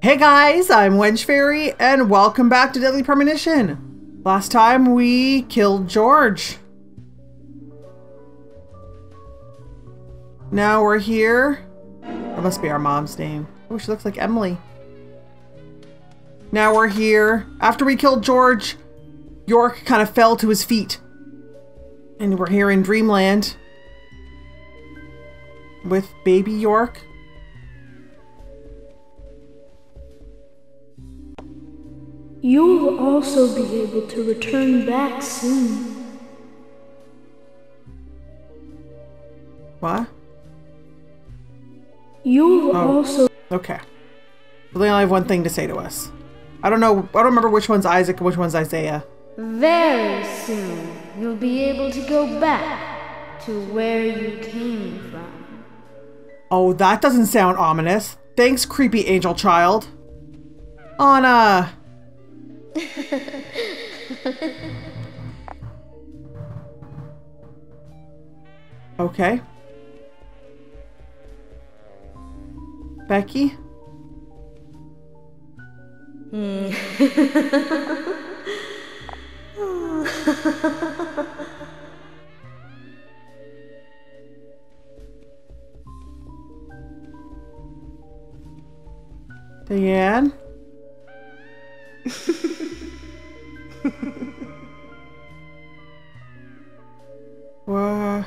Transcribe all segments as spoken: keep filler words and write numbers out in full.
Hey guys, I'm Wenchfaery and welcome back to Deadly Premonition. Last time we killed George. Now we're here. That must be our mom's name. Oh, she looks like Emily. Now we're here. After we killed George, York kind of fell to his feet. And we're here in Dreamland with baby York. You'll also be able to return back soon. What? You'll Oh, also... okay. Well, they only have one thing to say to us. I don't know. I don't remember which one's Isaac and which one's Isaiah. Very soon, you'll be able to go back to where you came from. Oh, that doesn't sound ominous. Thanks, creepy angel child. Anna. Okay. Becky? Hmm. Diane? What?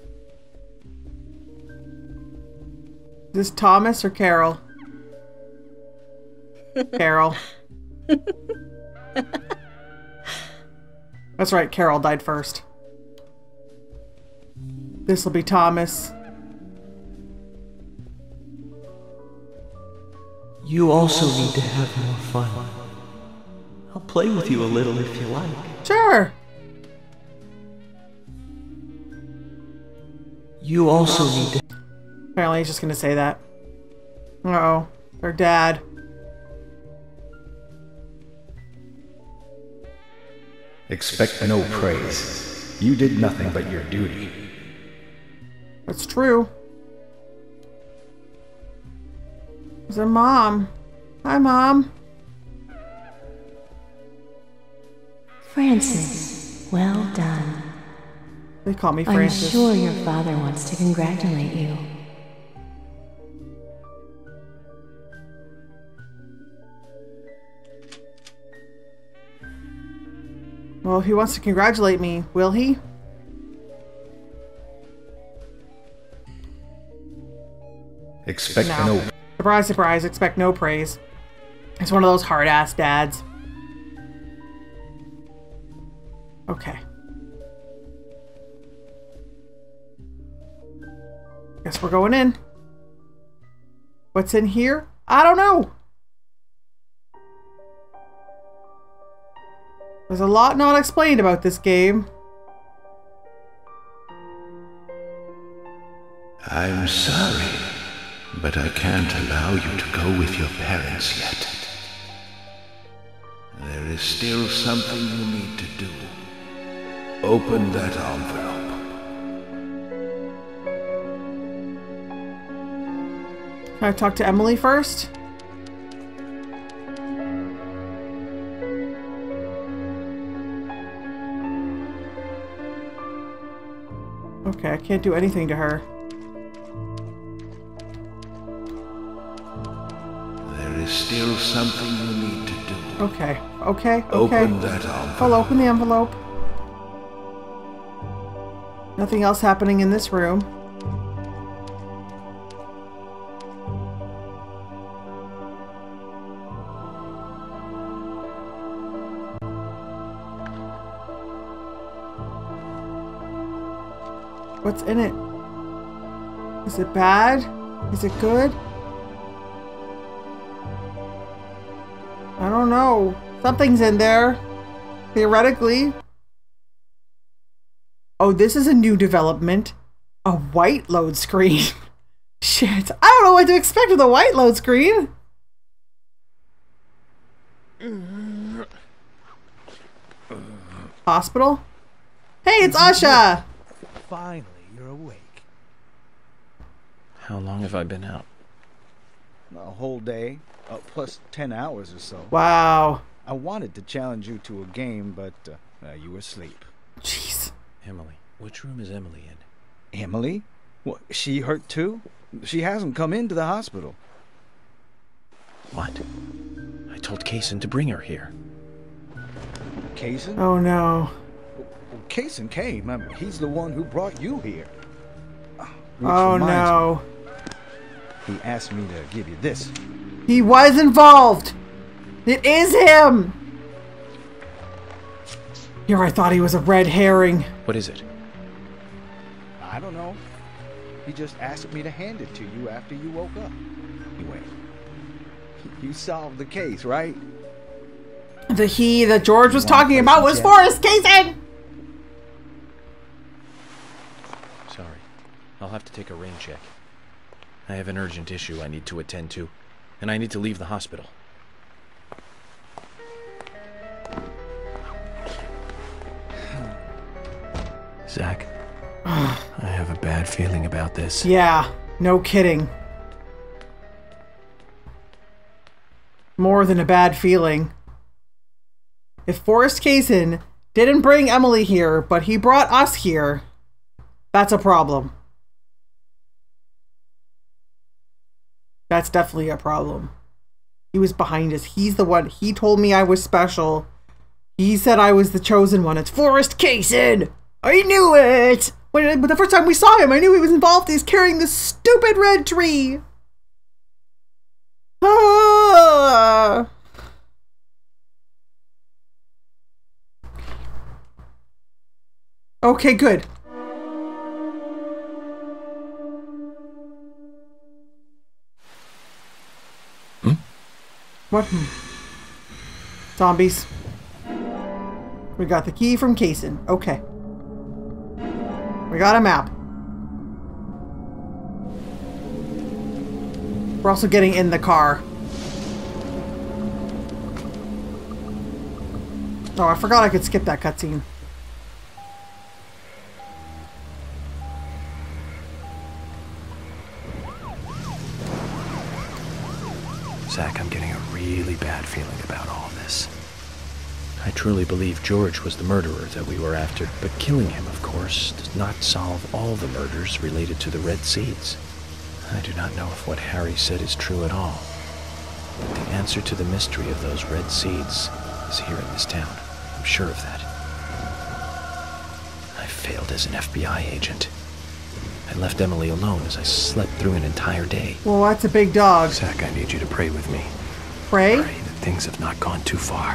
Is this Thomas or Carol? Carol. That's right, Carol died first. This'll be Thomas. You also need to have more fun. I'll play with you a little if you like. Sure. You also need to... Apparently he's just gonna say that. Uh-oh. Her dad. Expect no praise. You did nothing but your duty. That's true. There's her mom. Hi, Mom. Francis, well done. They call me I'm Francis. sure your father wants to congratulate you. Well, he wants to congratulate me, will he? Expect No. no. Surprise, surprise, expect no praise. It's one of those hard-ass dads. Okay. Guess we're going in. What's in here? I don't know. There's a lot not explained about this game. I'm sorry, but I can't allow you to go with your parents yet. There is still something you need to do. Open that envelope. Can I talk to Emily first? Okay, I can't do anything to her. There is still something you need to do. Okay, okay, okay. Open that envelope. I'll open the envelope. Nothing else happening in this room. What's in it? Is it bad? Is it good? I don't know. Something's in there. Theoretically. Oh, this is a new development. A white load screen. Shit. I don't know what to expect with a white load screen. Hospital? Hey, it's Asha! Finally, you're awake. How long have I been out? A whole day. Uh, plus ten hours or so. Wow. I wanted to challenge you to a game, but uh, uh, you were asleep. Jeez. Emily. Which room is Emily in? Emily? What, she hurt too? She hasn't come into the hospital. What? I told Kaysen to bring her here. Kaysen? Oh no. Well, Kaysen came. I mean, he's the one who brought you here. Which Oh reminds no. me, he asked me to give you this. He was involved. It is him. Here I thought he was a red herring. What is it? I don't know. He just asked me to hand it to you after you woke up. Anyway, you solved the case, right? The he that George was You wanna talking play about some was chess? Forrest Kaysen. Sorry. I'll have to take a rain check. I have an urgent issue I need to attend to, and I need to leave the hospital. Zach, I have a bad feeling about this. Yeah, no kidding. More than a bad feeling. If Forrest Kaysen didn't bring Emily here, but he brought us here, that's a problem. That's definitely a problem. He was behind us. He's the one. He told me I was special. He said I was the chosen one. It's Forrest Kaysen. I knew it. When, the first time we saw him, I knew he was involved. He's carrying this stupid red tree. Ah. Okay, good. Hmm? What? Hmm. Zombies. We got the key from Kaysen. Okay. We got a map. We're also getting in the car. Oh, I forgot I could skip that cutscene. Zach, I'm getting a really bad feeling about all this. I truly believe George was the murderer that we were after, but killing him, of course, does not solve all the murders related to the Red Seeds. I do not know if what Harry said is true at all. But the answer to the mystery of those Red Seeds is here in this town. I'm sure of that. I failed as an F B I agent. I left Emily alone as I slept through an entire day. Well, that's a big dog. Zach, I need you to pray with me. Pray? Pray that things have not gone too far.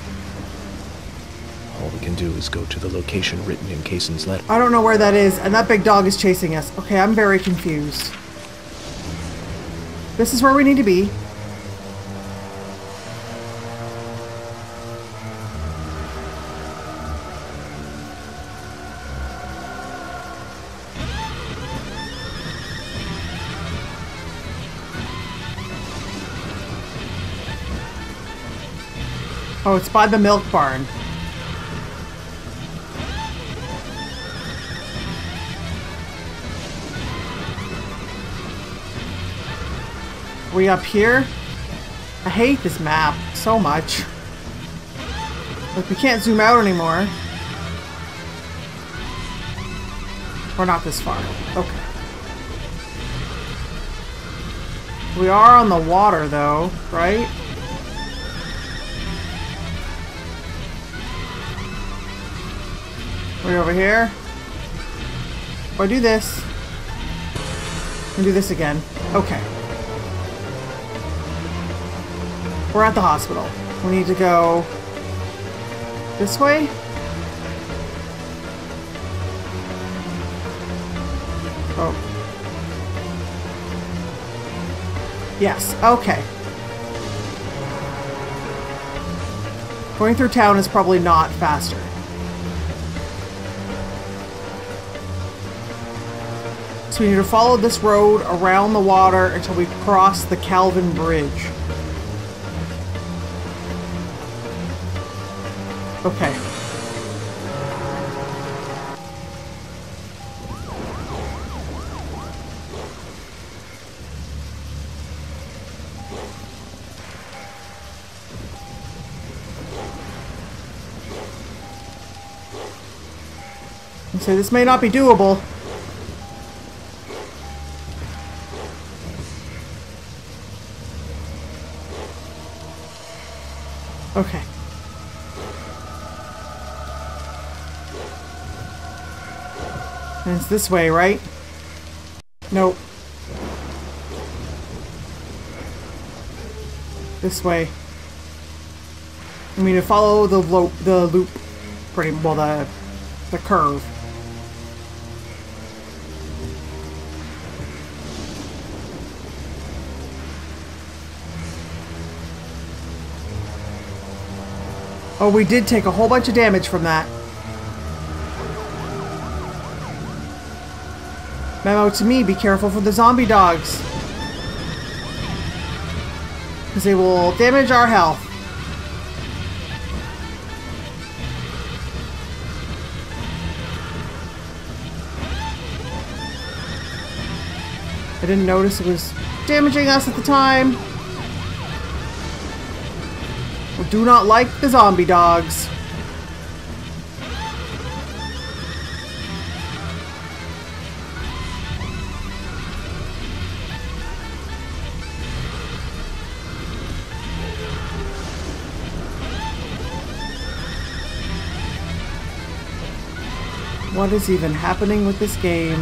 All we can do is go to the location written in Kaysen's letter. I don't know where that is, and that big dog is chasing us. Okay, I'm very confused. This is where we need to be. Oh, it's by the milk barn. We up here? I hate this map so much. Like, we can't zoom out anymore. We're not this far. Okay. We are on the water, though, right? Way over here. Or do this. And do this again. Okay. We're at the hospital. We need to go this way? Oh. Yes, okay. Going through town is probably not faster. So we need to follow this road around the water until we cross the Calvin Bridge. Okay. So this may not be doable. Okay. And it's this way, right? Nope. This way. I mean, to follow the lo the loop, pretty well, the the curve. Oh, we did take a whole bunch of damage from that. Memo to me, be careful for the zombie dogs. Because they will damage our health. I didn't notice it was damaging us at the time. We do not like the zombie dogs. What is even happening with this game?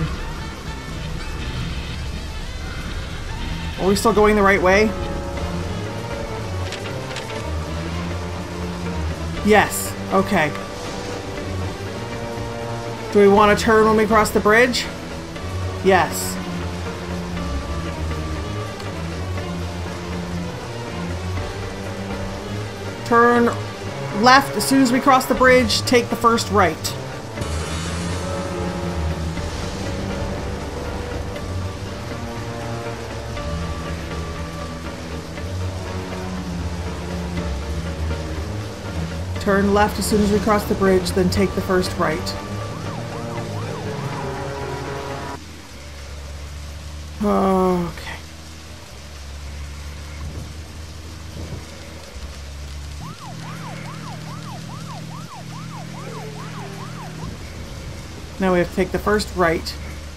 Are we still going the right way? Yes. Okay. Do we want to turn when we cross the bridge? Yes. Turn left as soon as we cross the bridge. Take the first right. Turn left as soon as we cross the bridge, then take the first right. Okay. Now we have to take the first right.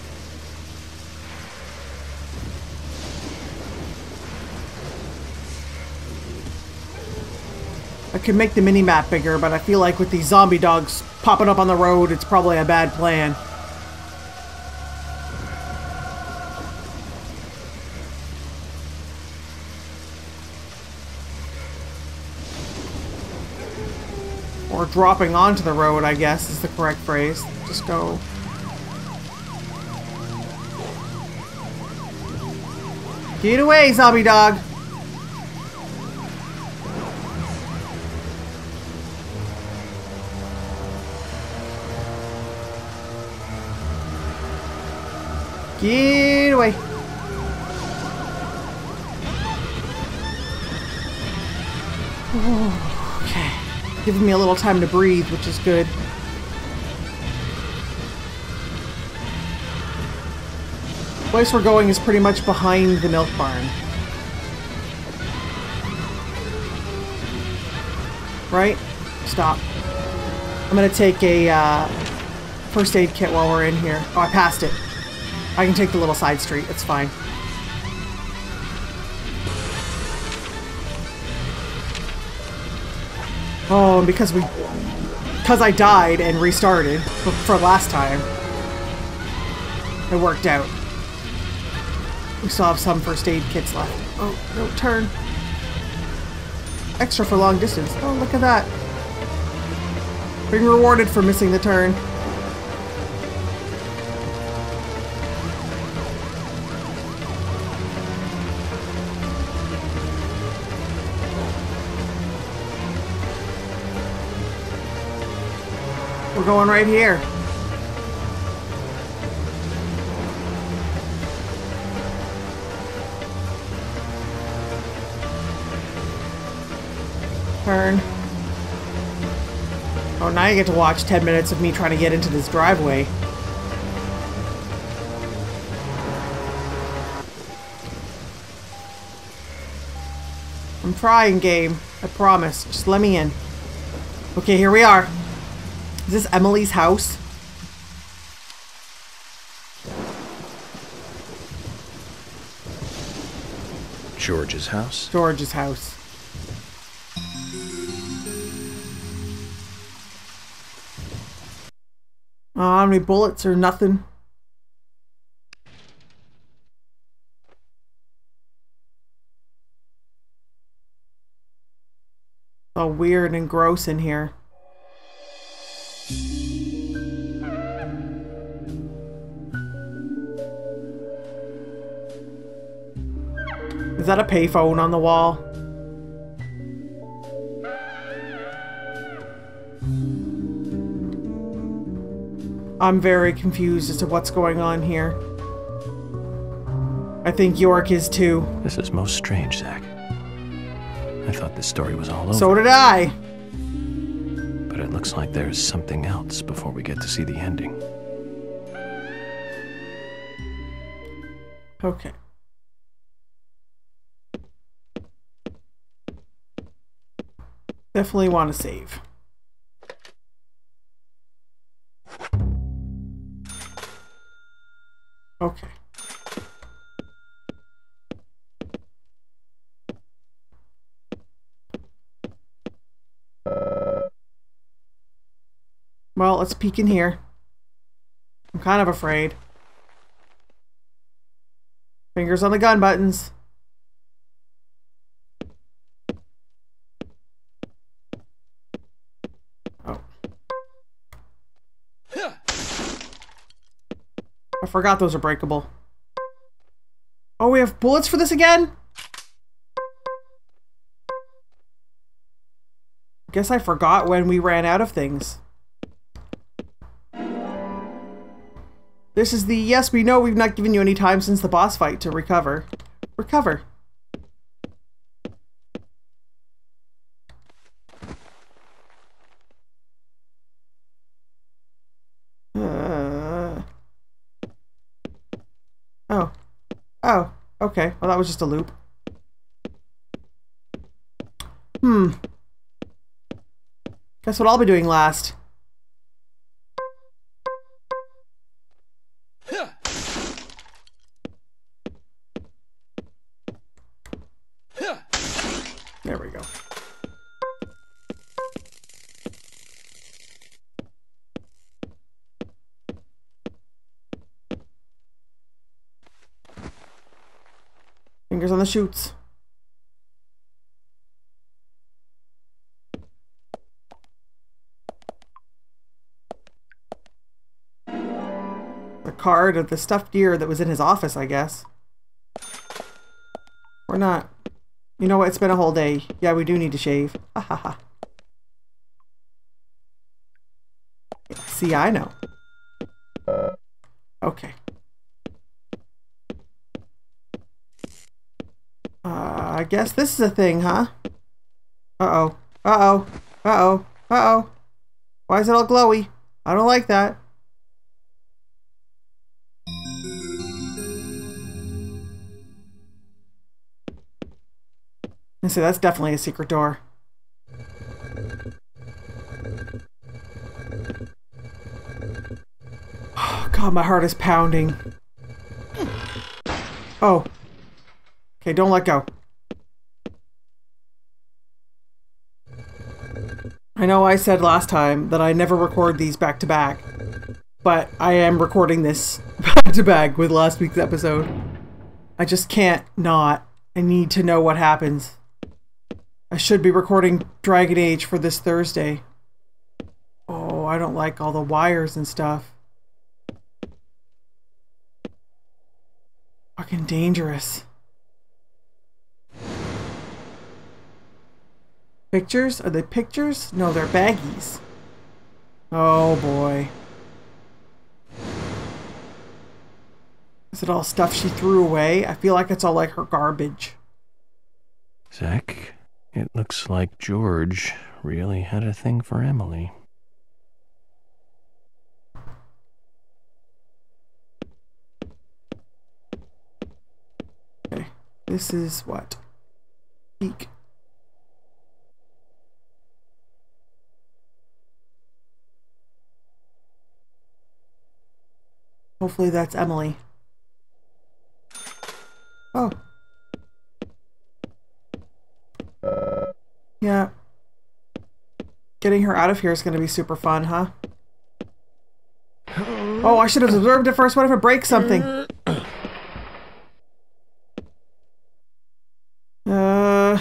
I could make the mini-map bigger, but I feel like with these zombie dogs popping up on the road, it's probably a bad plan. Or dropping onto the road, I guess, is the correct phrase. Just go. Get away, zombie dog! Get away. Oh, okay. Giving me a little time to breathe, which is good. The place we're going is pretty much behind the milk barn. Right? Stop. I'm gonna take a uh, first aid kit while we're in here. Oh, I passed it. I can take the little side street, it's fine. Oh, and because we... Because I died and restarted for, for last time, it worked out. We still have some first aid kits left. Oh, no, turn. Extra for long distance. Oh, look at that. Being rewarded for missing the turn. We're going right here. Turn. Oh, now you get to watch ten minutes of me trying to get into this driveway. I'm trying, game. I promise. Just let me in. Okay, here we are. Is this Emily's house? George's house? George's house. Oh, how many bullets or nothing? All weird and gross in here. Is that a payphone on the wall? I'm very confused as to what's going on here. I think York is too. This is most strange, Zach. I thought this story was all over. So did I. But it looks like there's something else before we get to see the ending. Okay. Definitely want to save. Okay. Well, let's peek in here. I'm kind of afraid. Fingers on the gun buttons. Oh. I forgot those are breakable. Oh, we have bullets for this again? Guess I forgot when we ran out of things. This is the, yes, we know we've not given you any time since the boss fight to recover. Recover. Uh. Oh. Oh, okay. Well, that was just a loop. Hmm. Guess what I'll be doing last. There we go. Fingers on the chutes. The card of the stuffed deer that was in his office, I guess. Or not. You know what? It's been a whole day. Yeah, we do need to shave. Ha ha ha. See, I know. Okay. Uh, I guess this is a thing, huh? Uh-oh. Uh-oh. Uh-oh. Uh-oh. Why is it all glowy? I don't like that. And so that's definitely a secret door. Oh, God, my heart is pounding. Oh. Okay, don't let go. I know I said last time that I never record these back to back, but I am recording this back to back with last week's episode. I just can't not. I need to know what happens. I should be recording Dragon Age for this Thursday. Oh, I don't like all the wires and stuff. Fucking dangerous. Pictures? Are they pictures? No, they're baggies. Oh boy. Is it all stuff she threw away? I feel like it's all like her garbage. Zach, it looks like George really had a thing for Emily. Okay, this is what? Peek. Hopefully that's Emily. Oh. Yeah. Getting her out of here is going to be super fun, huh? Oh, I should have observed it first. What if it breaks something? Uh,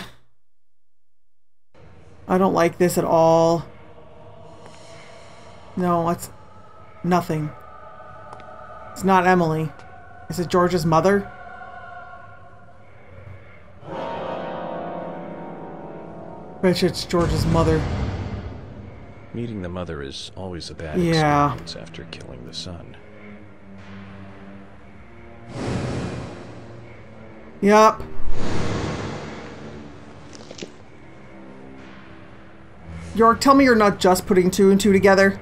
I don't like this at all. No, it's nothing. It's not Emily. Is it George's mother? Bet you it's George's mother. Meeting the mother is always a bad Yeah. experience after killing the son. Yup. York, tell me you're not just putting two and two together.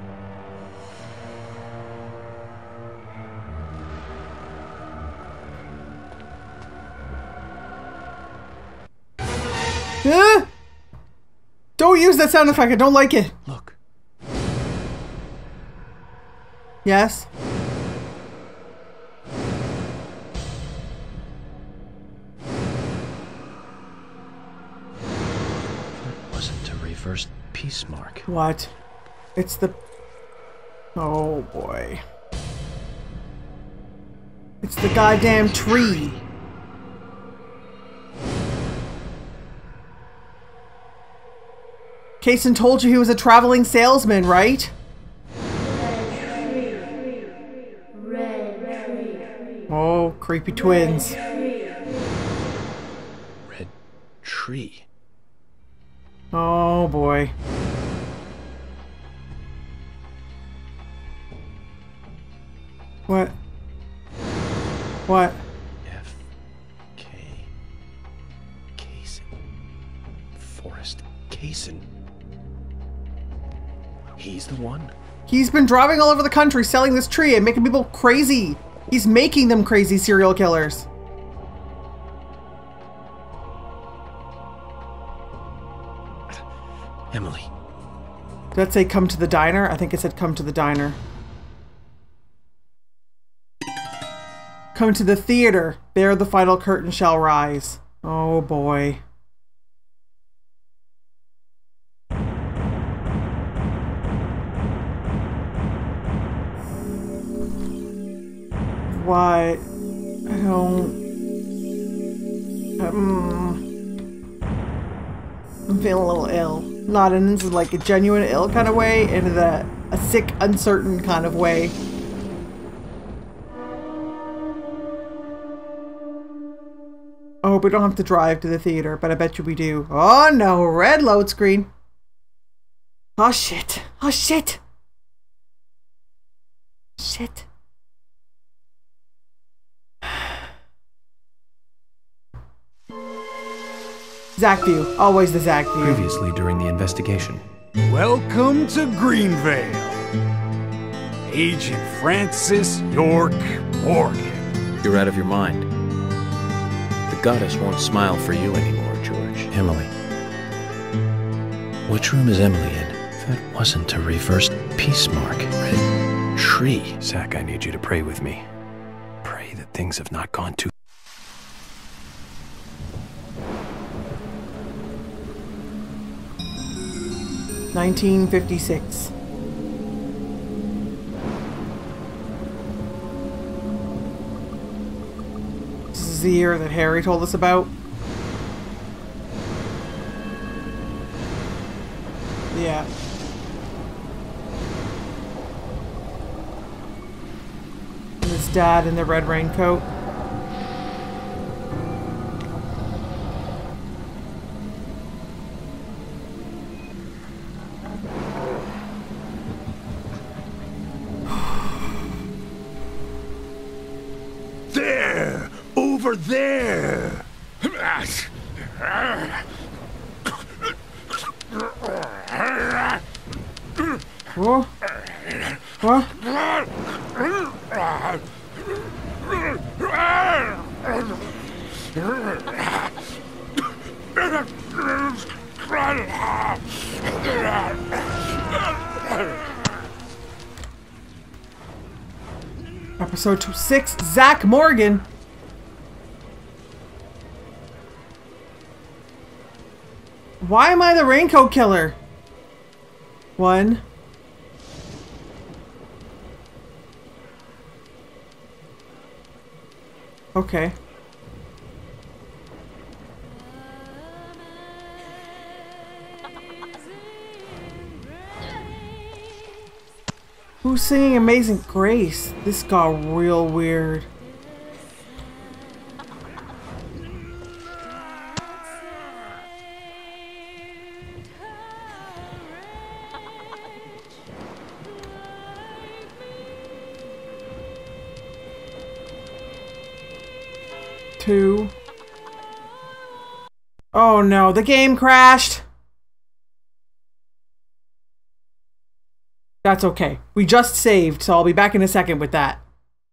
Ah! Don't use that sound effect. I don't like it. Look. Yes? That wasn't a reversed peace mark. What? It's the... Oh, boy. It's the goddamn tree. Kaysen told you he was a traveling salesman, right? Oh, creepy twins. Red tree. Oh, boy. What? What? F. K. Kaysen. Forrest Kaysen. He's the one. He's been driving all over the country selling this tree and making people crazy. He's making them crazy serial killers. Emily. Did that say come to the diner? I think it said come to the diner. Come to the theater. There the final curtain shall rise. Oh boy. What? I don't... Um, I'm feeling a little ill. Not in this is like a genuine ill kind of way, in the a sick, uncertain kind of way. I hope we don't have to drive to the theater, but I bet you we do. Oh no, red load screen. Oh shit. Oh shit. Shit. Zack view. Always the Zack view. Previously during the investigation. Welcome to Greenvale. Agent Francis York Morgan. You're out of your mind. The goddess won't smile for you anymore, George. Emily. Which room is Emily in? That wasn't a reversed peace mark. Red tree. Zack, I need you to pray with me. Pray that things have not gone too... nineteen fifty-six. This is the year that Harry told us about. Yeah. And his dad in the red raincoat. There! Over there! What? What? Episode two, six, Zack Morgan. Why am I the raincoat killer? One. Okay. Who's singing Amazing Grace? This got real weird. Two. Oh no, the game crashed. That's okay. We just saved, so I'll be back in a second with that.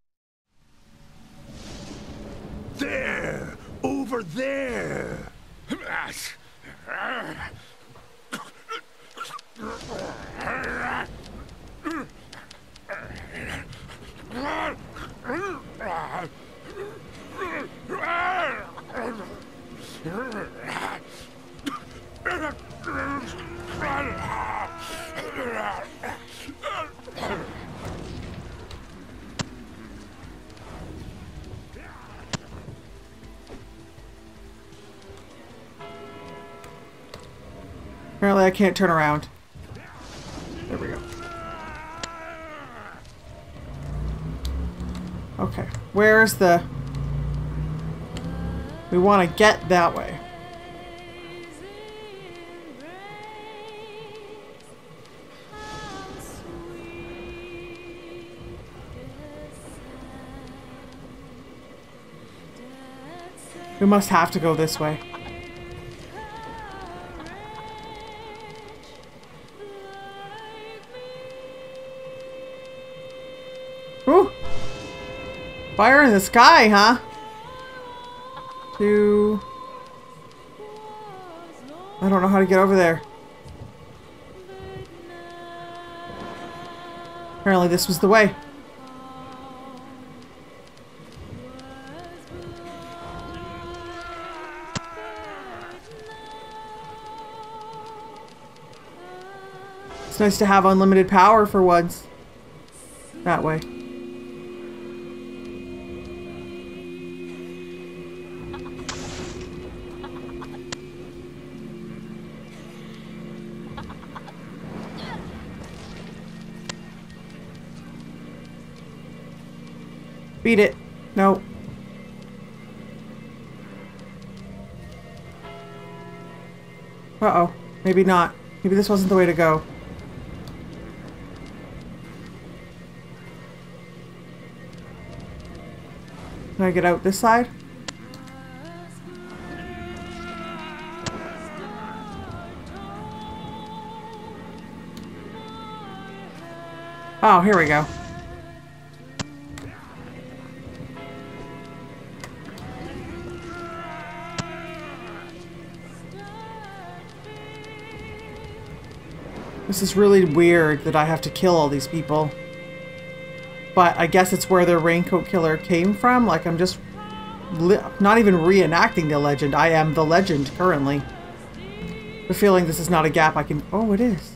There! Over there! Apparently I can't turn around. There we go. Okay, where's the... We want to get that way. We must have to go this way. Ooh! Fire in the sky, huh? Two. I don't know how to get over there. Apparently this was the way. It's nice to have unlimited power for once. That way. Beat it. No. Uh-oh. Maybe not. Maybe this wasn't the way to go. Can I get out this side? Oh, here we go. This is really weird that I have to kill all these people. But I guess it's where the raincoat killer came from. Like, I'm just li not even reenacting the legend. I am the legend currently. The feeling this is not a gap I can... Oh, it is.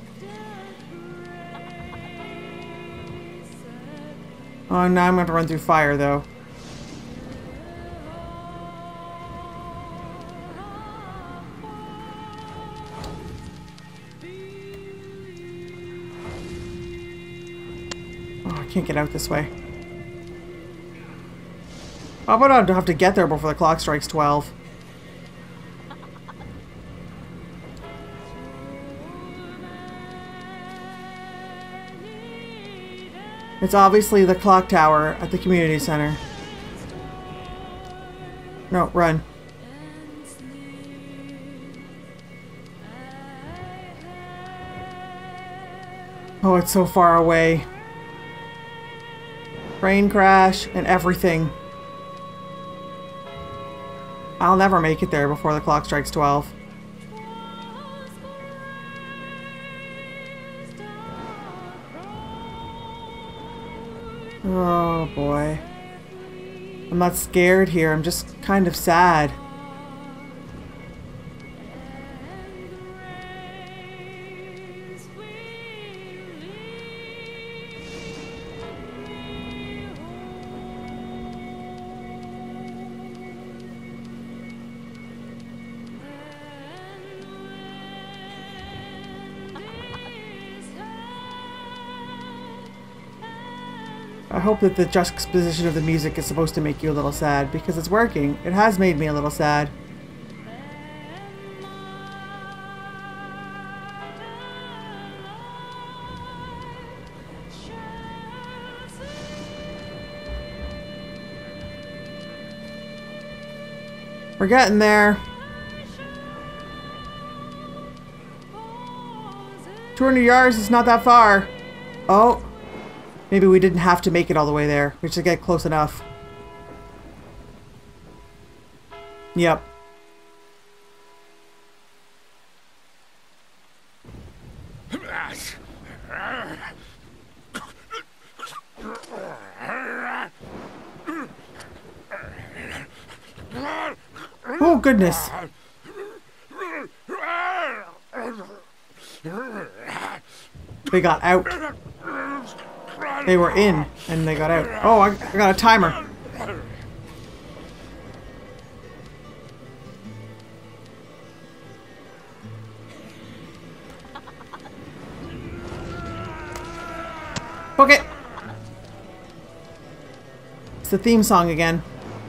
Oh, now I'm going to run through fire, though. Can't get out this way. How about I don't have to get there before the clock strikes twelve? It's obviously the clock tower at the community center. No, run. Oh, it's so far away. Train crash and everything. I'll never make it there before the clock strikes twelve. Oh boy. I'm not scared here, I'm just kind of sad. I hope that the juxtaposition of the music is supposed to make you a little sad, because it's working. It has made me a little sad. We're getting there. two hundred yards is not that far. Oh. Maybe we didn't have to make it all the way there. We should get close enough. Yep. Oh, goodness. They got out. They were in, and they got out. Oh, I, I got a timer. Okay. It's the theme song again.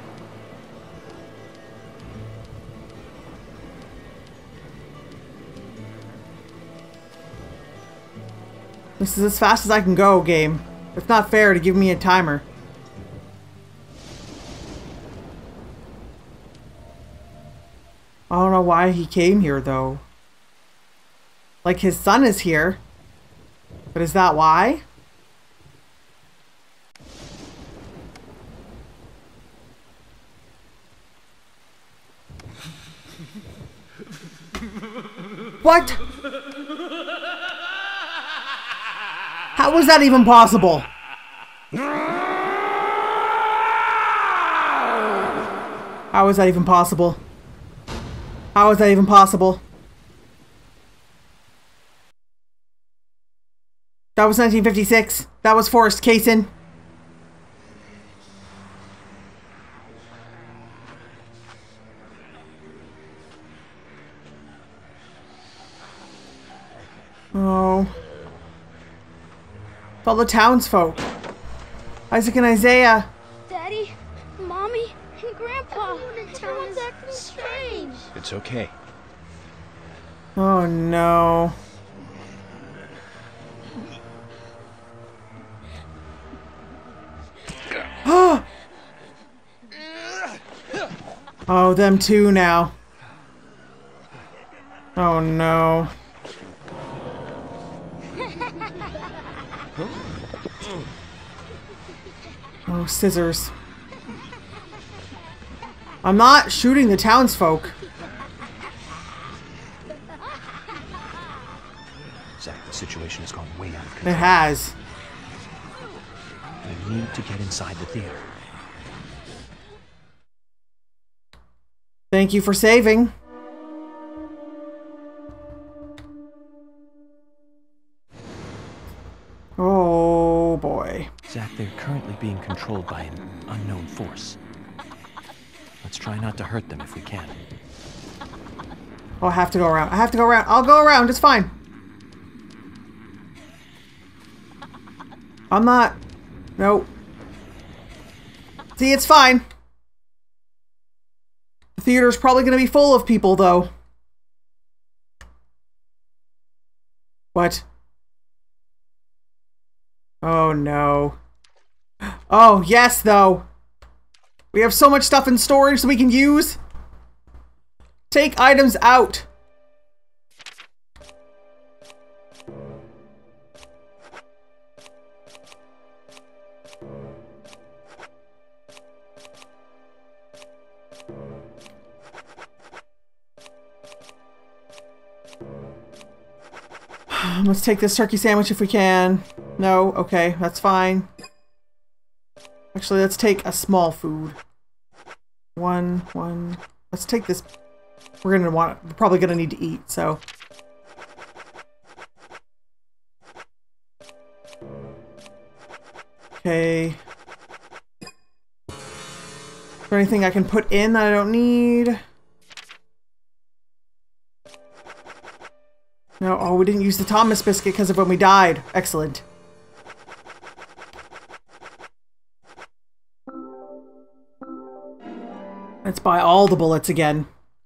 This is as fast as I can go, game. It's not fair to give me a timer. I don't know why he came here, though. Like, his son is here. But is that why? What? How was that even possible? How is that even possible? How is that even possible? That was nineteen fifty-six. That was Forrest Kaysen. Oh. It's all the townsfolk. Isaac and Isaiah. Daddy, Mommy, and Grandpa. Everyone's acting strange. It's okay. Oh no. Oh, them too now. Oh no. Oh, scissors. I'm not shooting the townsfolk. Zach, the situation has gone way out of control. It has. We need to get inside the theater. Thank you for saving. Oh boy. Zach, they're currently being controlled by an unknown force. Let's try not to hurt them if we can. Oh, I have to go around. I have to go around. I'll go around. It's fine. I'm not... Nope. See, it's fine. The theater's probably going to be full of people, though. What? Oh, no. Oh, yes, though. We have so much stuff in storage that we can use. Take items out. Let's take this turkey sandwich if we can. No, okay, that's fine. Actually, let's take a small food. One, one. Let's take this. We're gonna want. We're probably gonna need to eat. So. Okay. Is there anything I can put in that I don't need? No, oh, we didn't use the Thomas biscuit because of when we died. Excellent. Let's buy all the bullets again.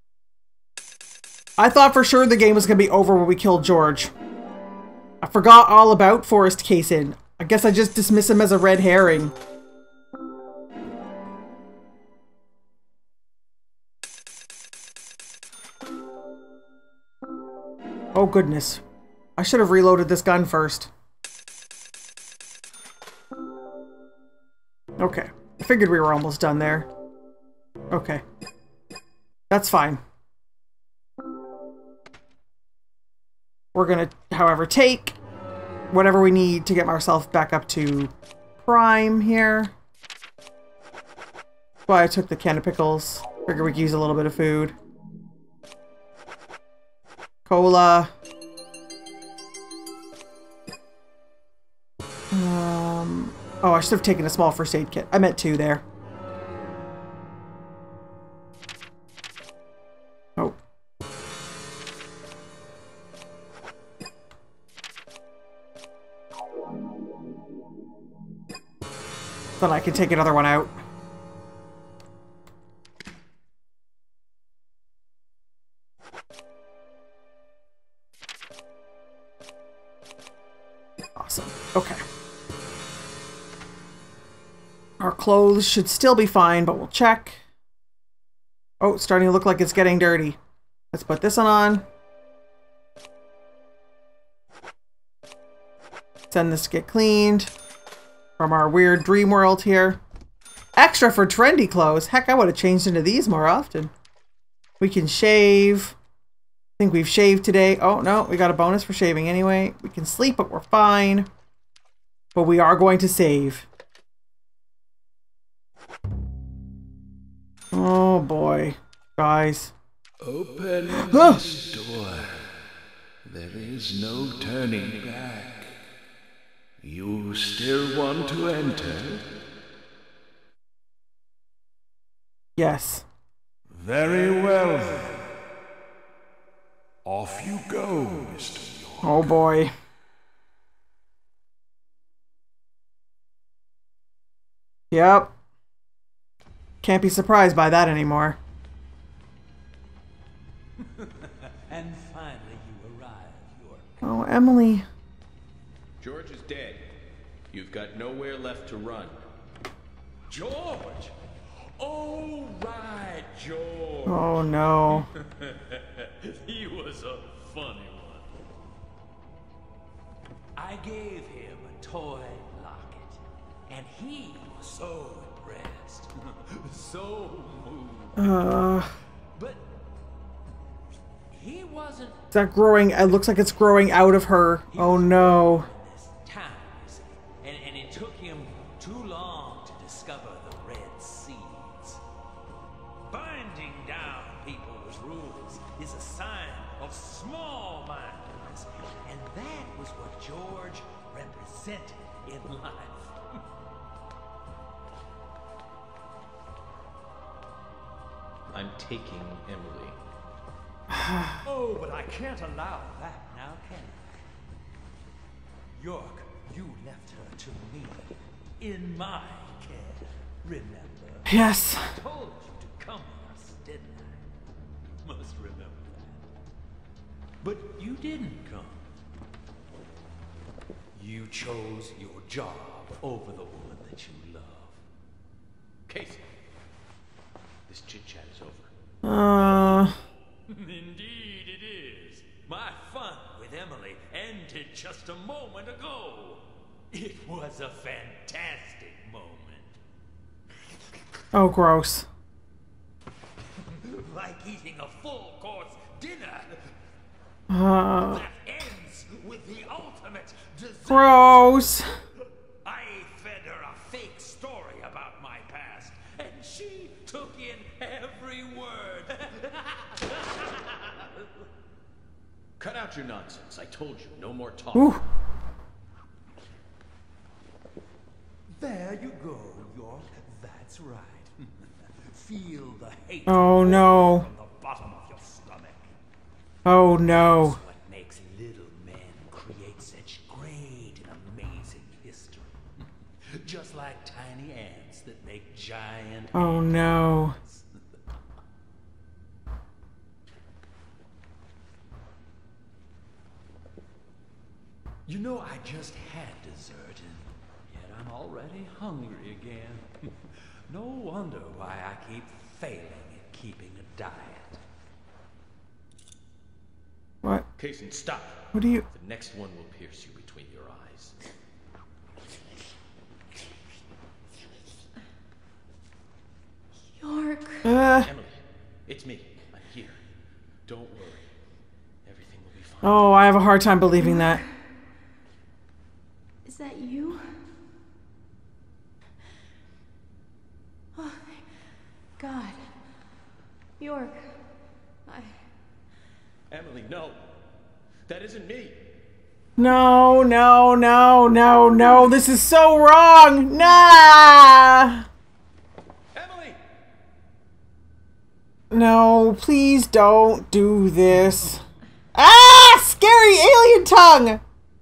I thought for sure the game was going to be over when we killed George. I forgot all about Forrest Kaysen. I guess I just dismiss him as a red herring. Oh goodness. I should have reloaded this gun first. Okay. I figured we were almost done there. Okay. That's fine. We're gonna, however, take whatever we need to get ourselves back up to prime here. That's why I took the can of pickles. Figured we could use a little bit of food. Cola. Um, oh, I should have taken a small first aid kit. I meant two there. Oh. Then I can take another one out. Awesome. Okay. Our clothes should still be fine, but we'll check. Oh, it's starting to look like it's getting dirty. Let's put this one on. Send this to get cleaned. From our weird dream world here. Extra for trendy clothes. Heck, I would have changed into these more often. We can shave. I think we've shaved today. Oh, no. We got a bonus for shaving anyway. We can sleep, but we're fine. But we are going to save. Oh, boy. Guys. Open this door. There is no turning back. You still want to enter? Yes. Very well then. Off you go, Mister York. Oh boy. Yep. Can't be surprised by that anymore. And finally you arrived, York. Oh, Emily. George is dead. You've got nowhere left to run. George! Oh, right, George. Oh, no. He was a funny one. I gave him a toy locket, and he was so impressed, so moved. Uh, but he wasn't. Is that growing? It looks like it's growing out of her. Oh, no. And, and it took him too long to discover the red seeds. Binding down people's rules is a sign of small-mindedness, and that was what George represented in life. I'm taking Emily. Oh, but I can't allow that now, can I? York, you left her to me, in my care, remember? Yes. I told you to come with us, didn't I? Must remember that. But you didn't come. You chose your job over the woman that you love. Casey, this chit-chat is over. Uh... Indeed it is. My fun with Emily ended just a moment ago. It was a fantastic moment. Oh, gross. Like eating a full-course dinner. Uh... That ends with the ultimate disaster. Gross. I fed her a fake story about my past, and she took in every word. Cut out your nonsense. I told you, no more talk. Ooh. There you go, York. That's right. Feel the hate. Oh, no. From the bottom of your stomach. Oh, no. That's what makes little men create such great and amazing history. Just like tiny ants that make giant. Oh, no. You know, I just had dessert, and yet I'm already hungry again. No wonder why I keep failing at keeping a diet. What? Kaysen, stop. What do you... The next one will pierce you between your eyes. York. Uh, Emily, it's me. I'm here. Don't worry. Everything will be fine. oh, I have a hard time believing that. Is that you? Oh, thank God. York. I... Emily, no. That isn't me. No, no, no, no, no. This is so wrong. Nah. Emily! No, please don't do this. Ah! Scary alien tongue!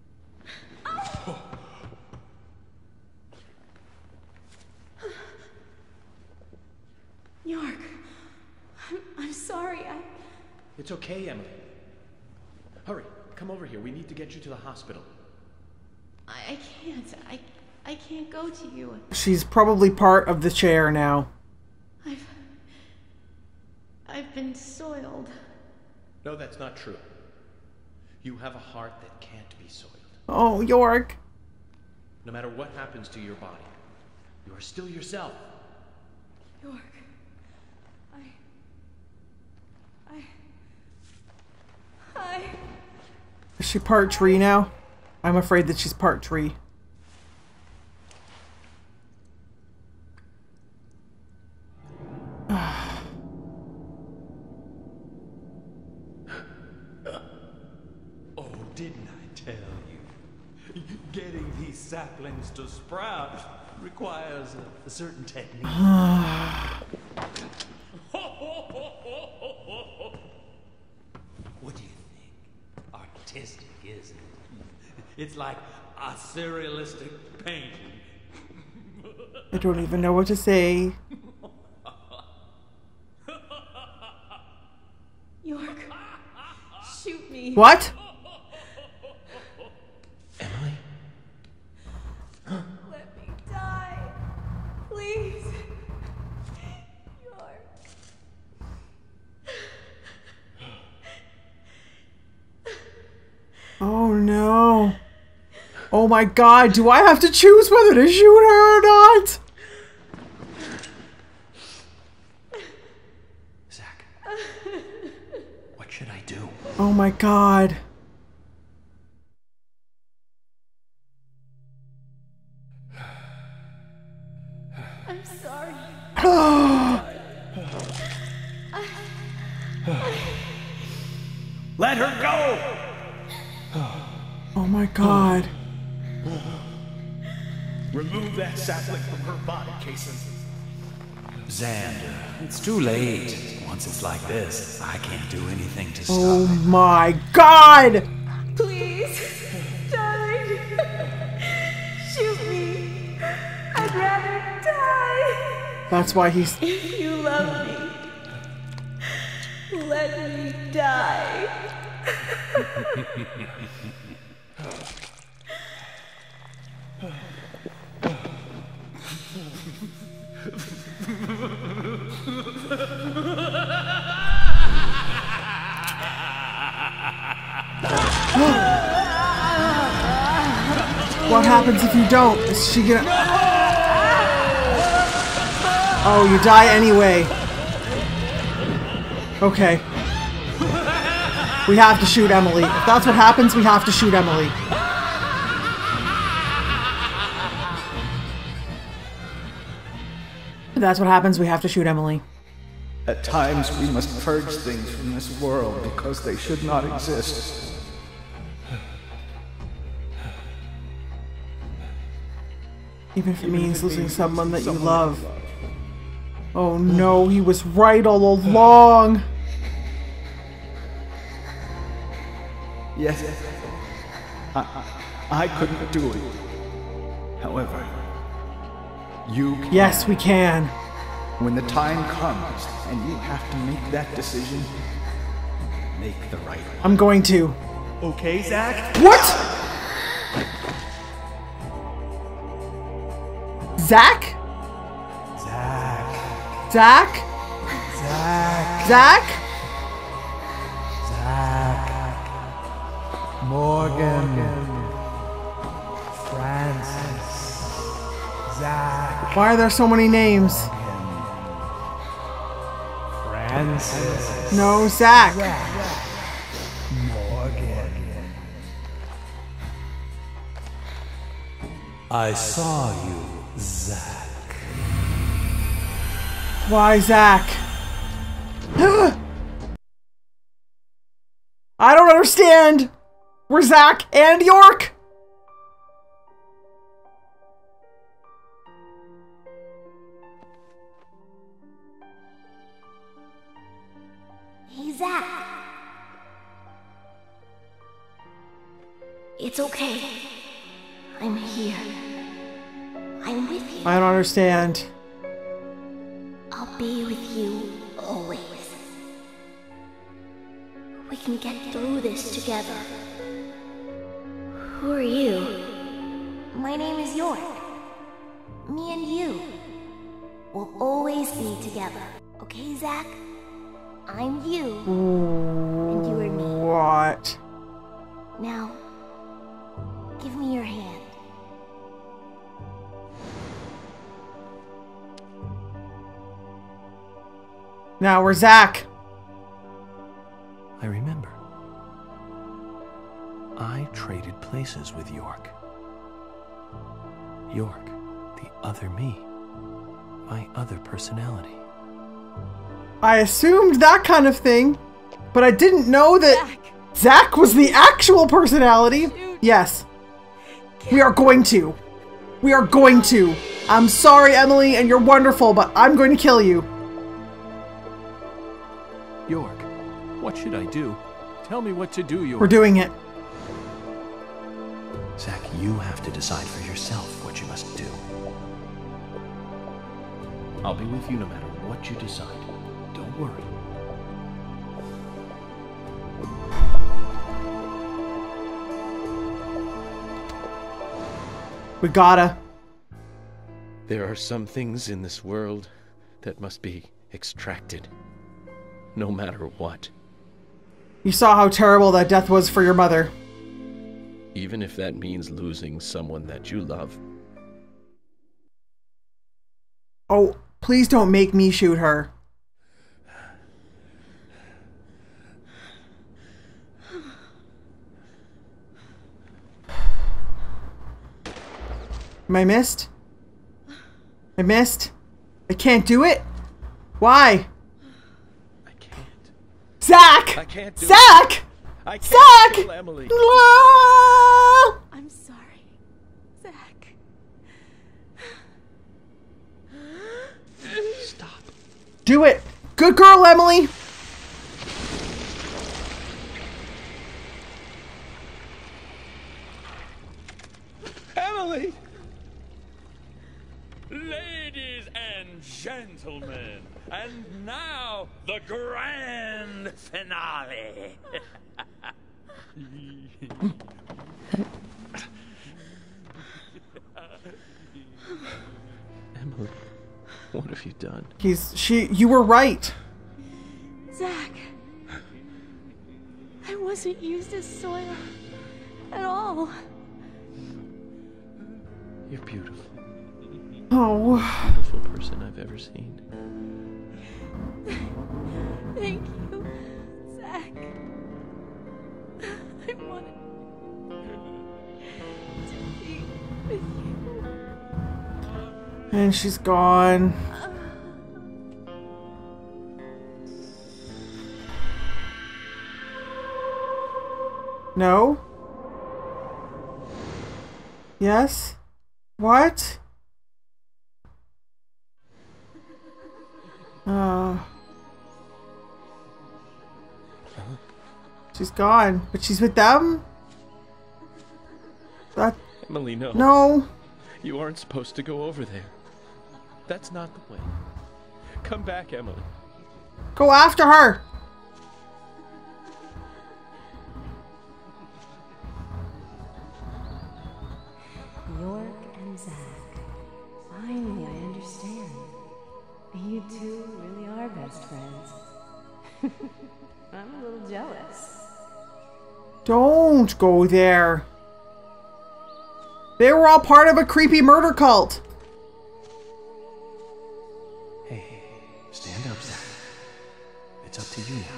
York. I'm, I'm sorry. I... It's okay, Emily. Hurry, come over here. We need to get you to the hospital. I, I can't. I, I can't go to you. She's probably part of the chair now. I've... I've been soiled. No, that's not true. You have a heart that can't be soiled. Oh, York. No matter what happens to your body, you are still yourself. York. I... I... I... Is she part tree now? I'm afraid that she's part tree. Oh, didn't I tell you? Getting these saplings to sprout requires a, a certain technique. What do you think? Artistic, isn't it? It's like a surrealistic painting. I don't even know what to say. York. Shoot me. What? Emily? Let me die. Please. York. Oh no. Oh my god, do I have to choose whether to shoot her or not? Zach. What should I do? Oh my god. I'm sorry. Let her go! Oh my god. Remove that sapling from her body, Kaysen. Xander, it's too late. Once it's like this, I can't do anything to stop Oh it. my god! Please. Darling. Shoot me. I'd rather die. That's why he's... If you love me, let me die. What happens if you don't? Is she gonna... Oh, you die anyway. Okay. We have to shoot Emily. If that's what happens, we have to shoot Emily. If that's what happens, we have to shoot Emily. At times we must purge things from this world because they should not exist. Even if it means losing someone that you love. Oh no, he was right all along. Yes, I, I, I couldn't do it. However, you can. Yes, we can. When the time comes and you have to make that decision, make the right one. I'm going to. Okay, Zach? What? Zach? Zach. Zach? Zach. Zach? Zach. Morgan. Francis. Zach. Why are there so many names? Francis. No, Zach. Zach. Morgan. I saw you, Zach. Why, Zach? I don't understand. We're Zach and York. Hey, Zach. It's okay. I'm here. I'm with you. I don't understand. I'll be with you always. We can get through this together. Who are you? My name is York. Me and you will always be together. Okay, Zach? I'm you, and you are me. What? Now, give me your hand. Now we're Zach. I remember. I traded places with York. York, the other me. My other personality. I assumed that kind of thing, but I didn't know that Zach, Zach was the actual personality. Dude. Yes. We are going to. We are going to. I'm sorry, Emily, and you're wonderful, but I'm going to kill you. York, what should I do? Tell me what to do, York. We're doing it. Zach, you have to decide for yourself what you must do. I'll be with you no matter what you decide. Don't worry. We gotta. There are some things in this world that must be extracted. No matter what. You saw how terrible that death was for your mother. Even if that means losing someone that you love. Oh, please don't make me shoot her. Am I missed? I missed? I can't do it? Why? I can't. Zach! I can't do Zach! It. I can't Zach! kill Emily. Ah! I'm sorry, Zach. Stop. Do it! Good girl, Emily! Emily! Ladies and gentlemen, and now the grand finale. Emily, what have you done? He's she you were right. Zach, I wasn't used as soil at all. You're beautiful. Oh. Beautiful person I've ever seen. Thank you, Zach. I wanted to be with you. And she's gone. No? Yes? What? Uh, she's gone, but she's with them? That, Emily, no. no. You aren't supposed to go over there. That's not the way. Come back, Emily. Go after her. York and Zach finally I'm a little jealous. Don't go there. They were all part of a creepy murder cult. Hey, hey, hey, stand up, Zach. It's up to you now.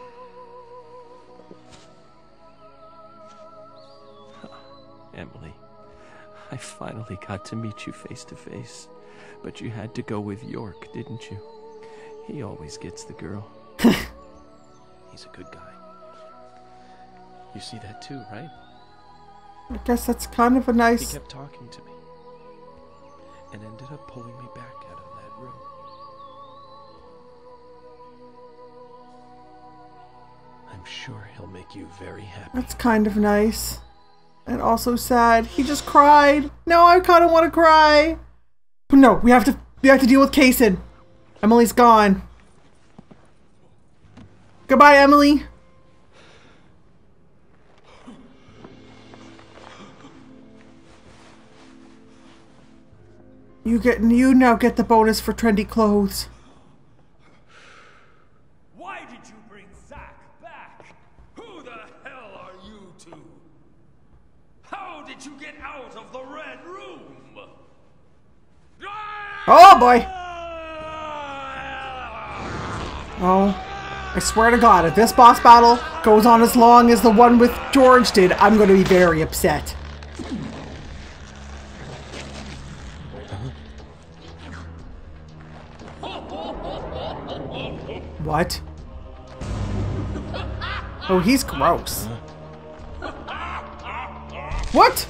Emily, I finally got to meet you face to face. But you had to go with York, didn't you? He always gets the girl. He's a good guy. You see that too, right? I guess that's kind of a nice... He kept talking to me. And ended up pulling me back out of that room. I'm sure he'll make you very happy. That's kind of nice. And also sad. He just cried. No, I kind of want to cry. But no, we have to we have to deal with Kaysen. Emily's gone. Goodbye, Emily. You get you now get the bonus for trendy clothes. Why did you bring Zack back? Who the hell are you two? How did you get out of the Red Room? Oh boy! Oh, I swear to God, if this boss battle goes on as long as the one with George did, I'm going to be very upset. What? Oh, he's gross. What?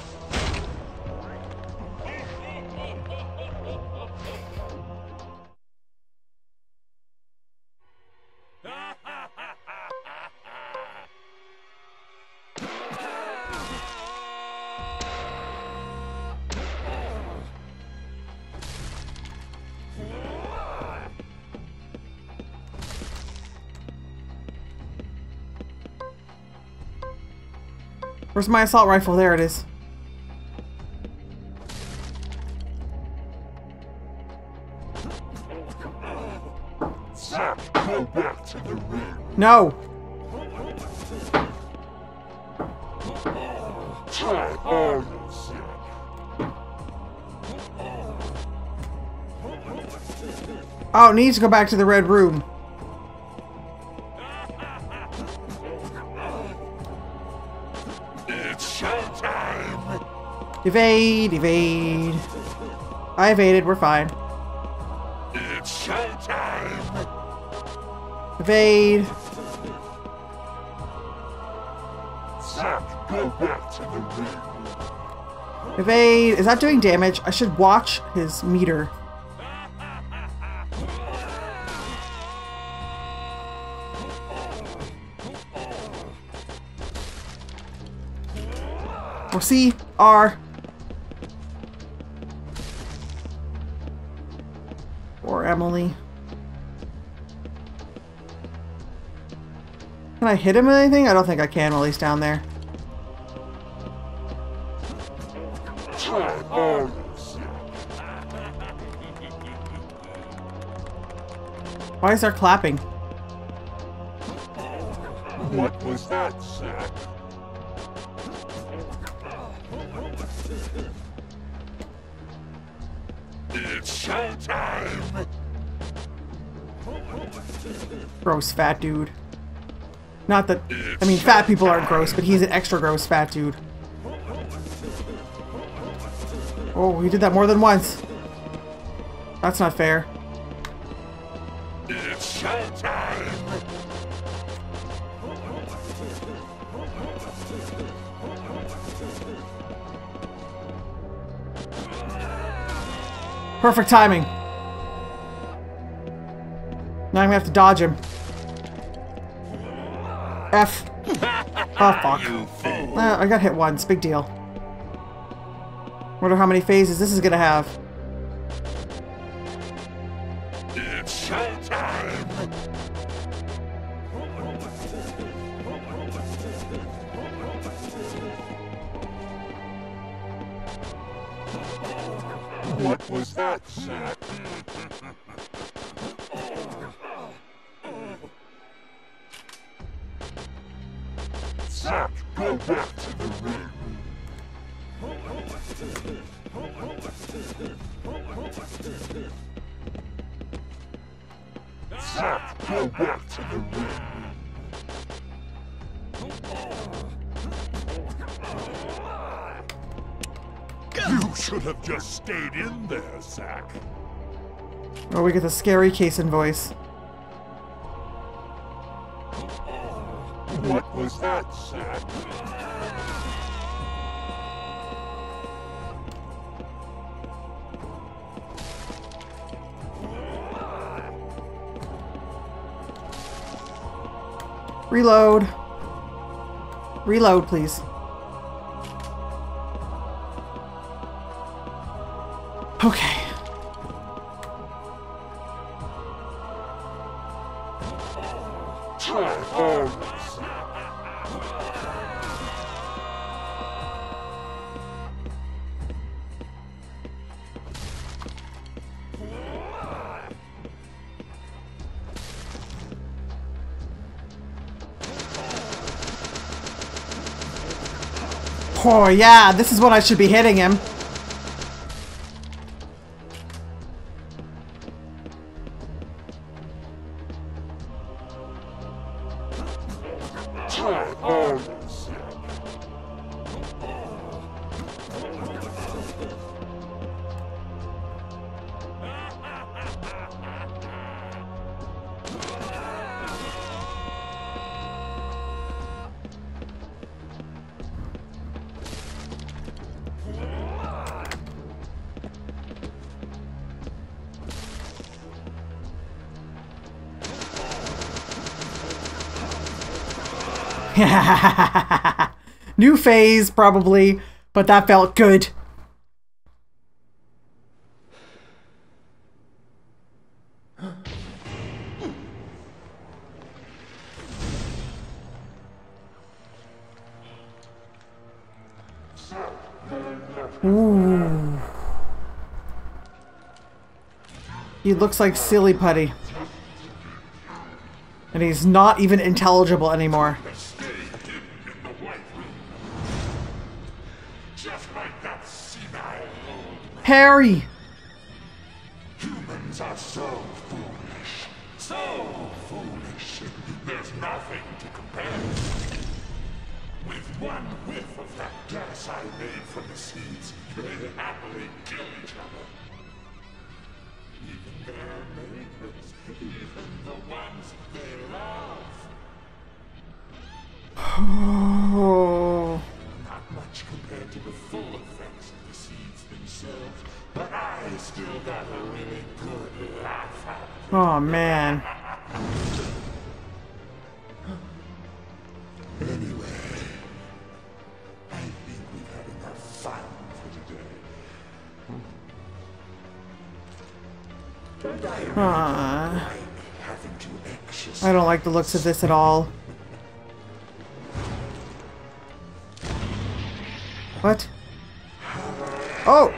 Where's my assault rifle? There it is. Zack, go back to the room. No. Try all your Zack. Oh, it needs to go back to the red room. It's showtime. Evade, evade. I evaded, we're fine. It's showtime. Evade. Zack, go back to the room. Evade. Is that doing damage? I should watch his meter. Or C, R. Or Emily. Can I hit him with anything? I don't think I can while he's down there. Try all your Zack. Why is there clapping? What was that, Zack? It's showtime! Gross fat dude. Not that, I mean, fat people aren't gross, but he's an extra gross fat dude. Oh, he did that more than once. That's not fair. It's showtime! Perfect timing. Now I'm gonna have to dodge him. F. Oh, fuck. Uh, I got hit once. Big deal. Wonder how many phases this is gonna have. It's showtime! What was that, Zack? go back to the ring. Zack, go back to the ring. You should have just stayed in there, Zack. Oh, we get the scary Kaysen voice. What was that, Zack? Reload. Reload, please. Okay. Oh yeah, this is what I should be hitting him. New phase, probably, but that felt good. Ooh. He looks like silly putty. And he's not even intelligible anymore. Harry! Humans are so foolish. So foolish. There's nothing to compare. With one whiff of that gas I made from the seeds, they happily kill each other. Even their neighbors, even the ones they love. Oh. Not much compared to the full effects of the seeds themselves, but I still got a really good laugh out of it. Oh man. Anyway, I think we've had enough fun for today. Huh. I don't like the looks of this at all. What? Oh!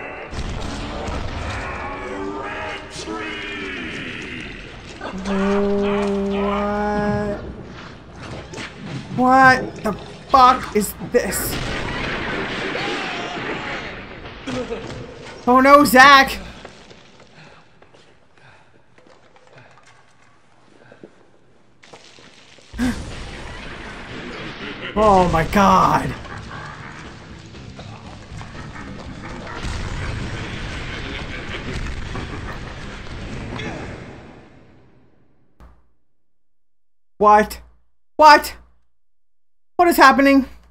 What? What the fuck is this? Oh no, Zack! Oh my god! What? What? What is happening?